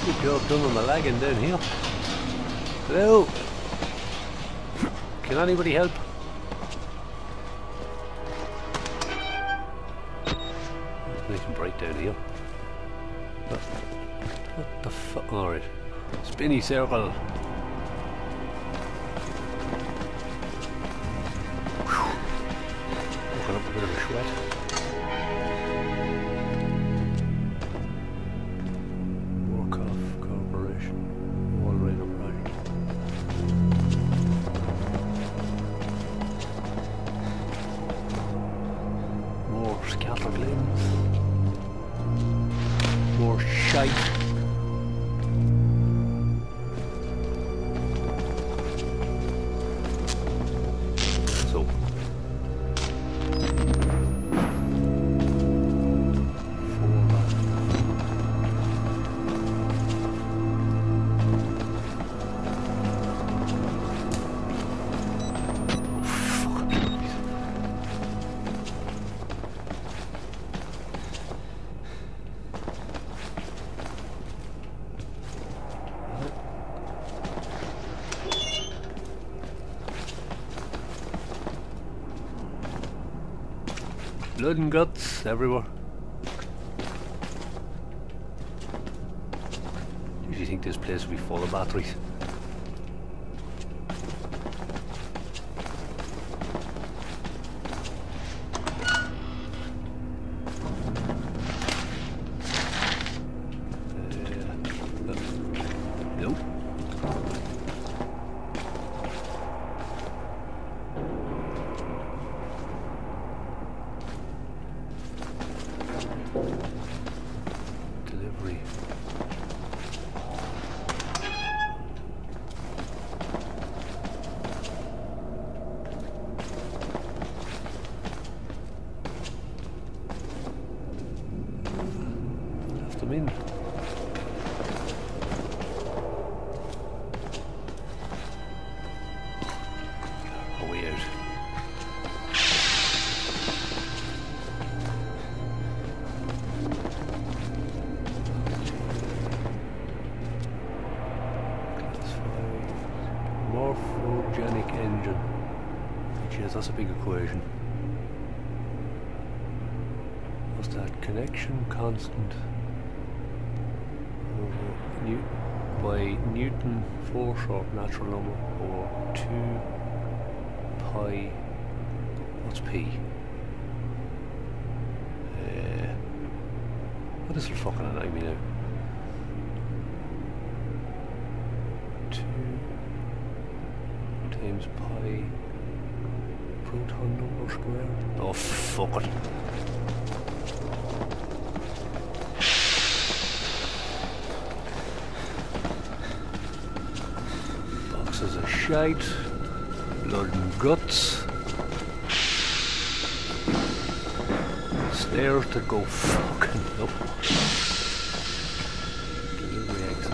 Good job done on the lagging down here. Hello? Can anybody help? It's nice and bright down here. What the fuck? Alright. Spinny circle. Looking up a bit of a sweat. Warkoff Corporation. All right up right. More scatterglins. More shite. Blood and guts everywhere. Do you think this place will be full of batteries? Nope. Delivery. Left them in. A way out. Morphogenic engine. Jeez, that's a big equation. What's that? Connection constant by Newton force or natural number or 2 pi. What's P? What is it fucking annoying me now? 2 times pi proton number squared. Oh fuck it. Boxes of shite, blood and guts, stairs to go fucking up. Delivery exit.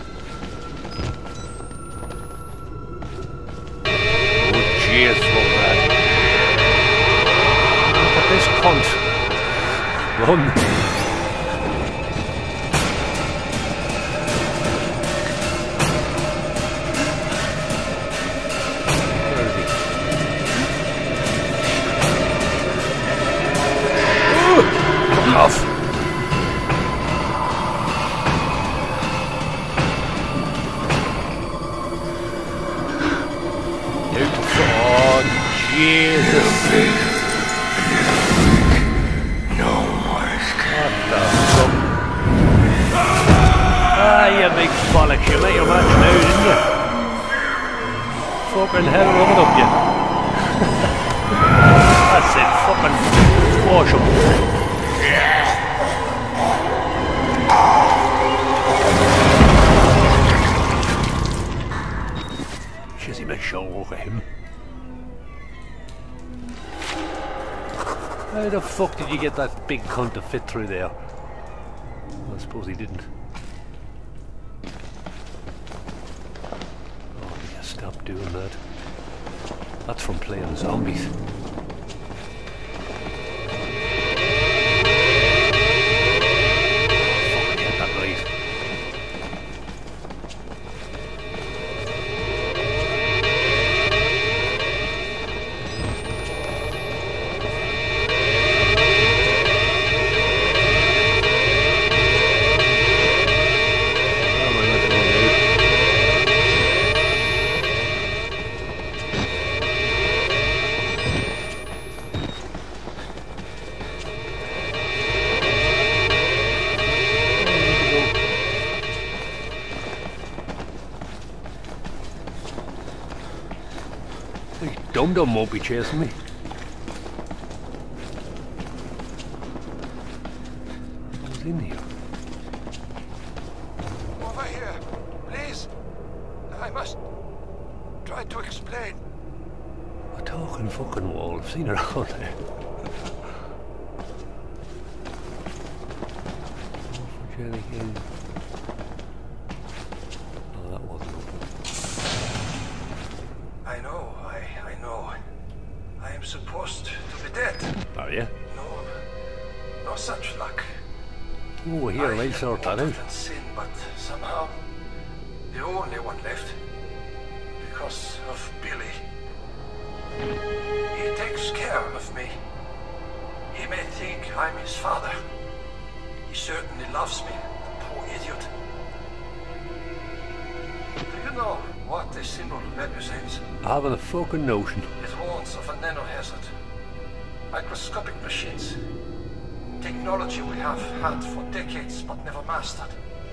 Jeez, fuck that. Look at this cunt. Run. Where is he? Ooh, fuck off. Jesus. No more escape. What the fuck? Ah, you big bollocks, you made your match now, didn't you? Fucking hell, rub it up, you. That's it, fucking squash him. Jeez, he made sure look at him. How the fuck did you get that big cunt to fit through there? Well, I suppose he didn't. Oh, you stop doing that. That's from playing zombies. Fucking get that right. Dum-Dum won't be chasing me. What's in here? Over here, please. I must try to explain. A talking fucking wall. I've seen it all there. Jelly Hill. Oh, that wasn't open. I know. I am supposed to be dead. Are you? No such luck. Oh, here, I'll sort that out. Sin, but somehow the only one left because of Billy. He takes care of me. He may think I'm his father. He certainly loves me, the poor idiot. Do you know what this symbol represents? I haven't a fucking notion. It warns of a nanohazard. Microscopic machines. Technology we have had for decades but never mastered.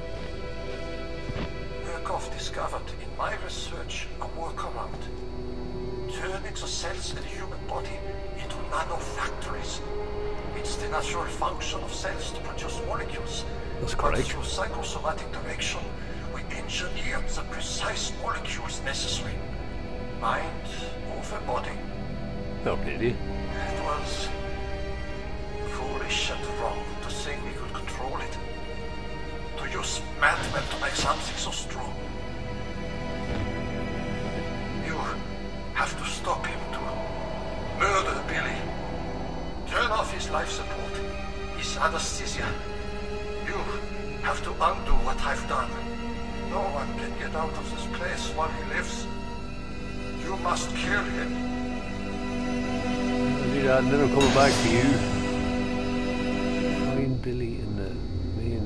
Murkoff discovered in my research a workaround. Turning the cells in the human body into nanofactories. It's the natural function of cells to produce molecules. That's correct. But through psychosomatic direction, we engineered the precise molecules necessary. Mind over body. Oh, did you? It was foolish and wrong to think we could control it. To use madmen to make something so strong. You have to stop him, to murder Billy. Turn off his life support, his anesthesia. You have to undo what I've done. No one can get out of this place while he lives. You must kill him. I'll do that and then I'm coming back to you. Find Billy in the main...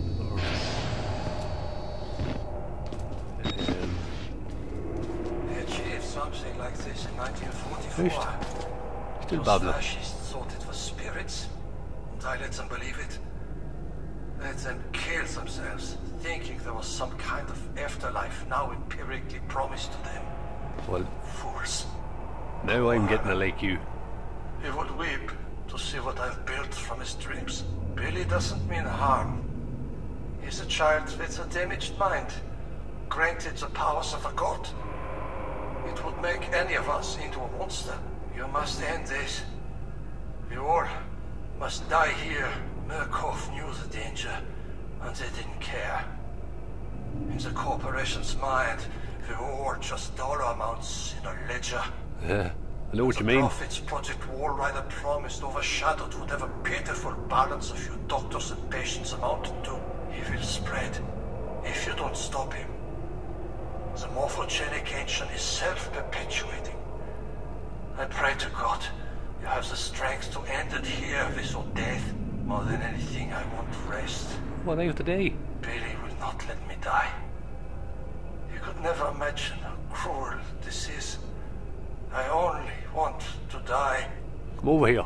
They achieved something like this in 1944. Finished. Still Those babbling. fascists thought it was spirits, and I let them believe it. Let them kill themselves, thinking there was some kind of afterlife now empirically promised to them. Well, Fools. now I'm getting a like you. He would weep to see what I've built from his dreams. Billy doesn't mean harm. He's a child with a damaged mind, granted the powers of a god. It would make any of us into a monster. You must end this. We all must die here. Murkoff knew the danger, and they didn't care. In the corporation's mind, we were all just dollar amounts in a ledger. Yeah, I know what you The mean. Prophet's Project Walrider promised overshadowed whatever pitiful balance a few doctors and patients amounted to. He will spread if you don't stop him. The morphogenic engine is self-perpetuating. I pray to God you have the strength to end it here with your death. More than anything, I want rest. What are you today? Billy will not let me die. You could never imagine how cruel this is. I only want to die. Come over here.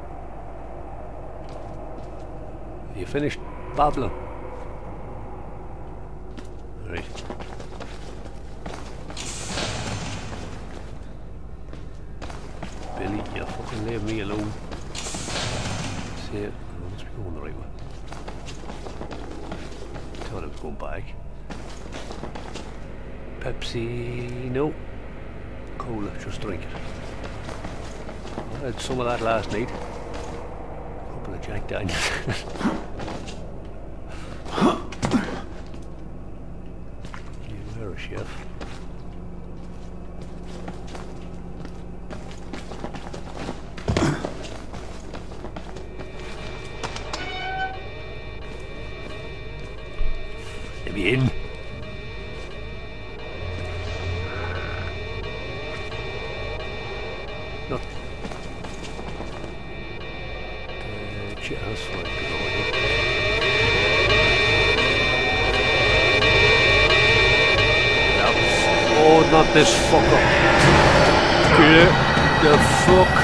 You finished babbling? Right. Billy, you fucking leave me alone. See it? I must be going the right way. Thought I was going back. Pepsi, no. Cola, just drink it. I had some of that last night. A couple of Jack Daniels. You were a chef. Let me in. Not the shit house for it to go in. Oh, not this fucker. Get the fuck.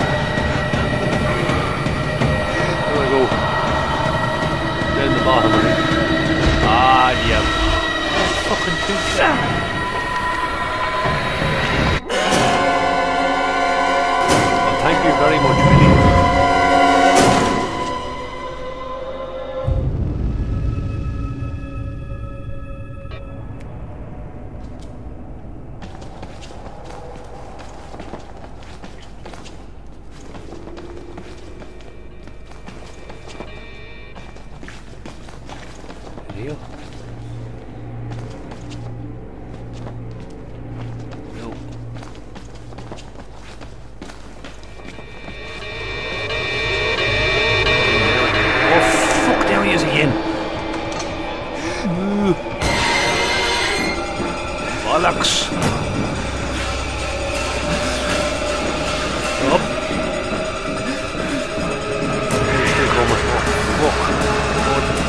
There we go. Down the bottom of it. Ah, yeah. Fucking too Thank you very much, Billy. Here. No. Oh fuck, there he is again. Bollocks. Up. Still coming. Oh, fuck.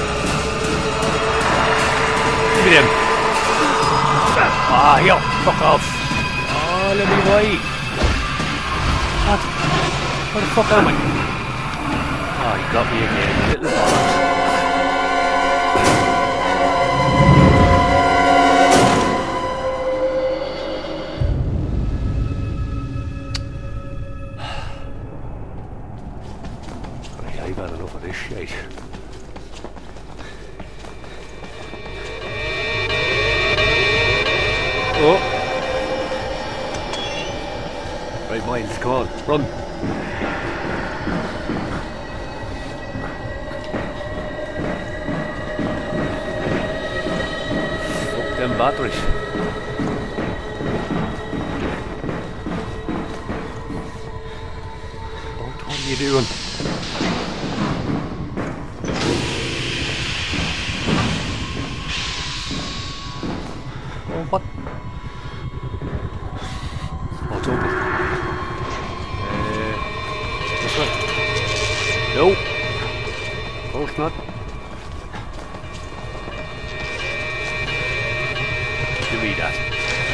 Give me them. Ah, here. Fuck off. Oh, let me away. What? Where the fuck am I? Oh, he got me again. Little bollocks. I've had enough of this shit. Oh! Right, Miles, come on, run! Fuck them batteries. Oh, what are you doing? Oh, what? Oh, it's open. This way. No. Of course not. Give me that.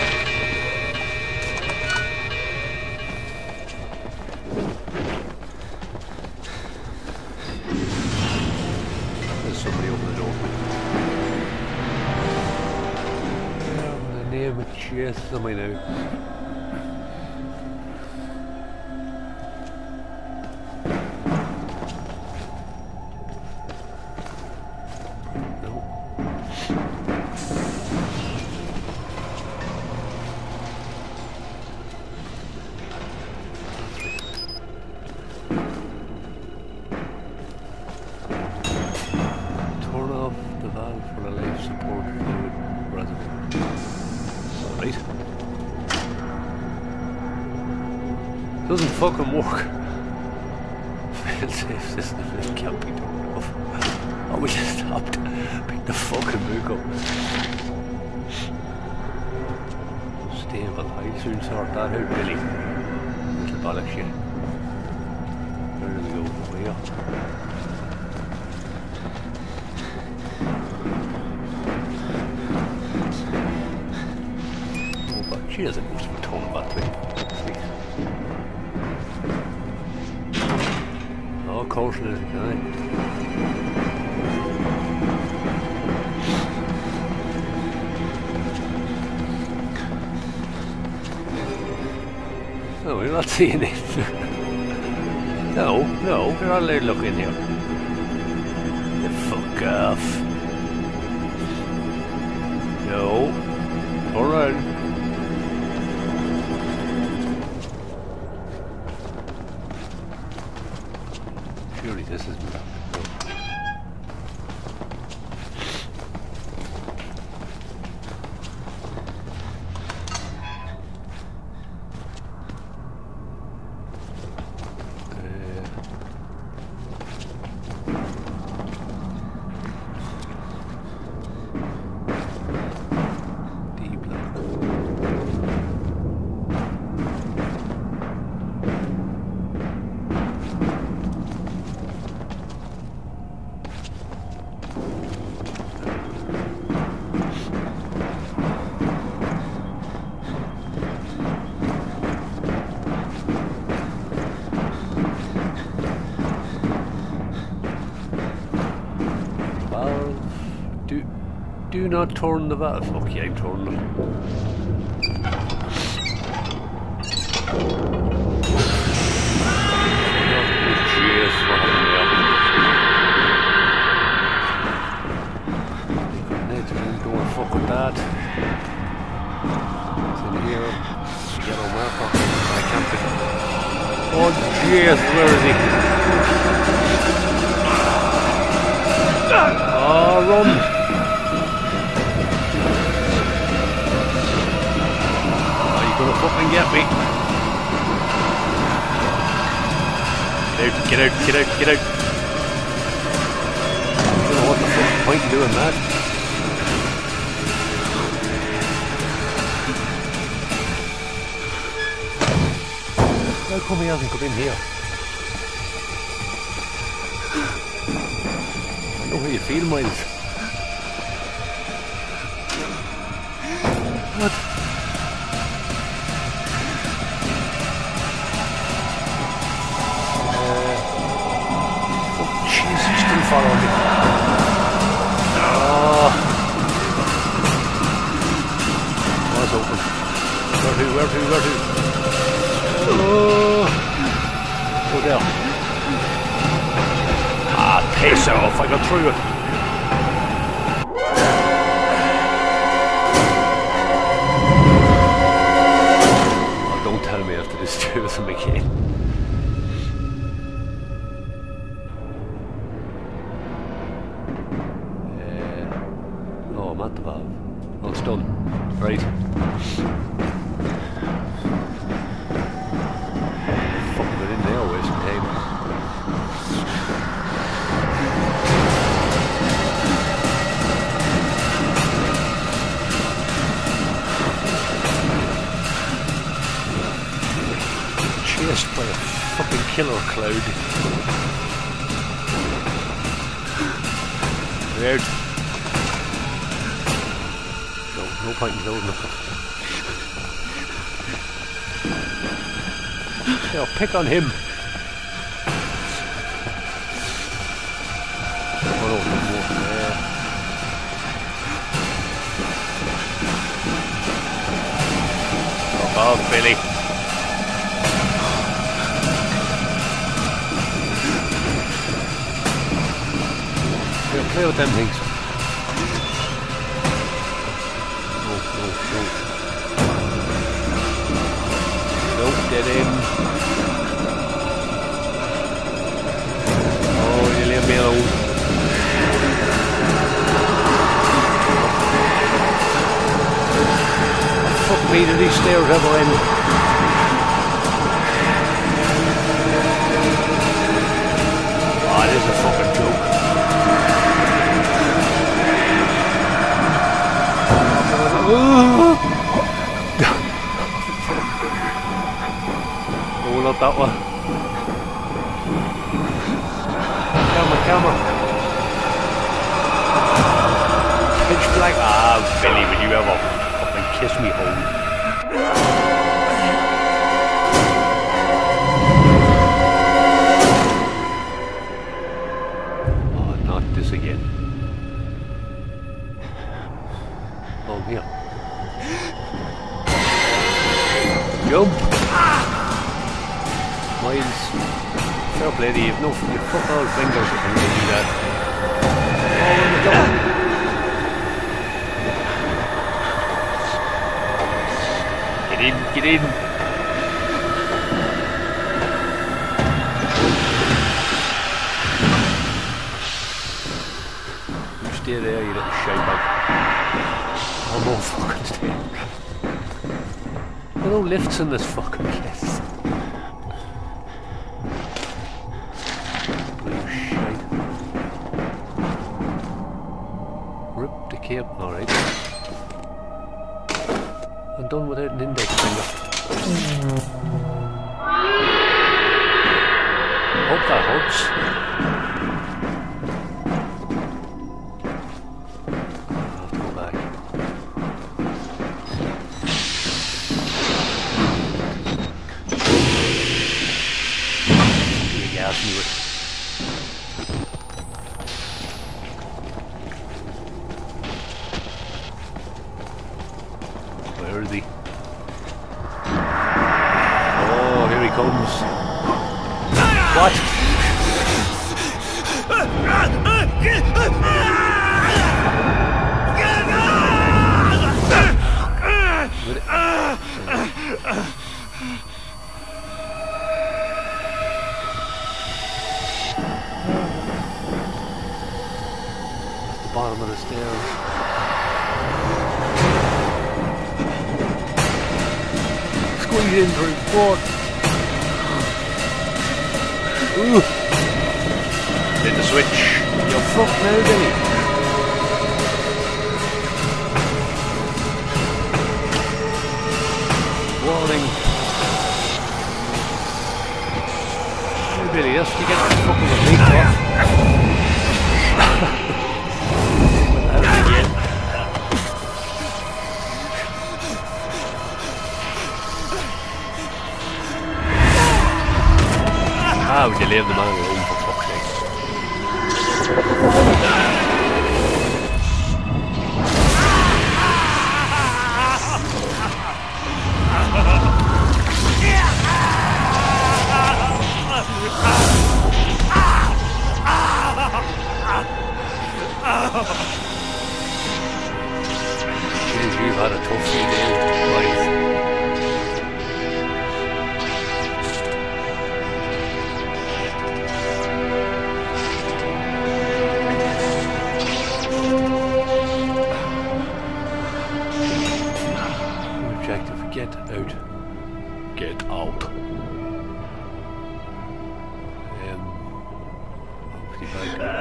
There's somebody open the door for me. Name of Jesus, am I now? Turn off the valve for a life support fluid reservoir. Alright. Doesn't fucking work. Fail-safe system, it can't be turned off. Oh, we just stopped. Pick the fucking book up. Stable, I'll soon sort that out, Billy. Little bollock shit. Where do we go? Over here. She doesn't need to return a battery. Oh, of course it isn't, can I? No, we're not seeing it. No, we're not allowed to look in here. The fuck off. No. Turn around. Surely this is me. Do not turn the valve. Okay, I'm turning it. that. It's in here. Yellow marker. I can't pick it. Oh jeez, where is he? Oh, run! Oh, you're gonna fucking get me. Get out, get out, get out. I don't know what the fuck's point in doing that. How come he hasn't come in here? I know how you feel, Miles. What? Oh, jeez, he's still following me. Oh. Door's open. Where to? Oh. Go down. Ah, piss off, I got through it. Oh, don't tell me after this do them again. Oh, I'm at the valve. Oh, it's done. Right. Fucking get in there, wasting time. Chased by a fucking killer cloud. We're out. No point in loading up. Yeah, pick on him. Oh no, there's more there. Fuck off, Billy. Yeah, play with them things. Don't get in. Oh, you leave me alone. Fuck me, do these stairs ever end? Oh, it is a fucking joke. Oh, not that one. Camera. Pitch black. Ah, Billy, would you ever fucking kiss me home? Oh, not this again. Oh, here. Jump! Miles, fair play to you. No, you fuck all fingers if you can do that. Oh, get in. You stay there, you little shitebag. Oh, no fucking stairs. There are no lifts in this fucking place. Alright. I'm done without an index finger. Hope that helps. I'll have to go back. You gas me with. Where is he? Oh, here he comes. What? bottom of the stairs. Squeeze in through foot. Ooh. Hit the switch. You're fucked now, Denny. Warning. Hey Billy, yes, you get that fucking with me, what? Again. How would you leave the man alone, for fuck's sake? Jeez, you've had a tough few days, boys. Objective, get out. Get out. Hopefully back.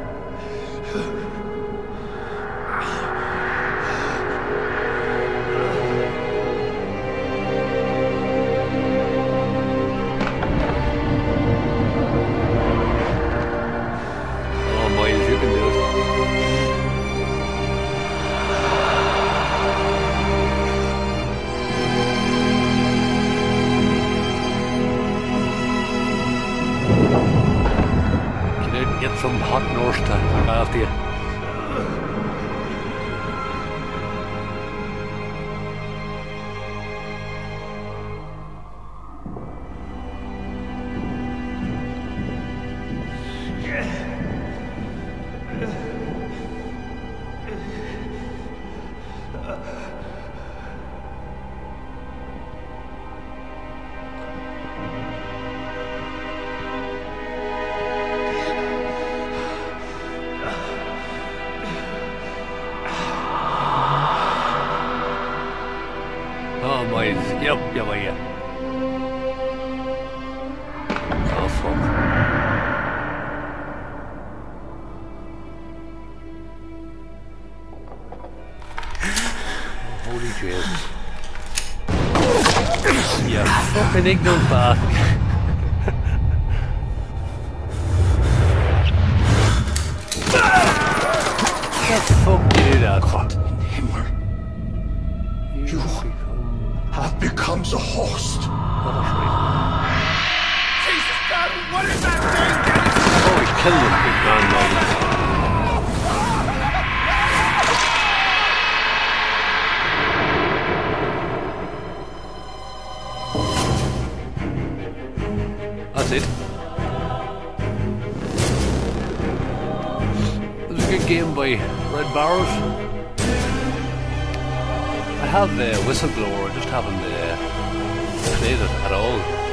Get some hot nurse to look after you. Oh my, yep, yeah. Oh fuck. Oh, holy Jesus. You fucking ignorant bastard. What the fuck did you do that? Gott in Himmel. You have become the host. What a shite. Jesus, God, what is that thing? Oh, he's killing him, big man, man. That's it. It was a good game by Red Barrows. I have the Whistleblower, I just haven't played it at all.